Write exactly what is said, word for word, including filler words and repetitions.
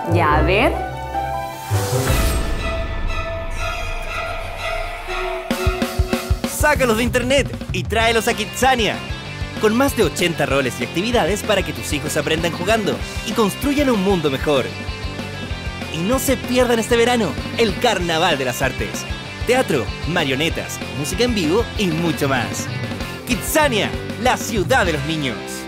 Ya, a ver. Sácalos de internet y tráelos a Kidzania. Con más de ochenta roles y actividades para que tus hijos aprendan jugando y construyan un mundo mejor. Y no se pierdan este verano el Carnaval de las Artes. Teatro, marionetas, música en vivo y mucho más. Kidzania, la ciudad de los niños.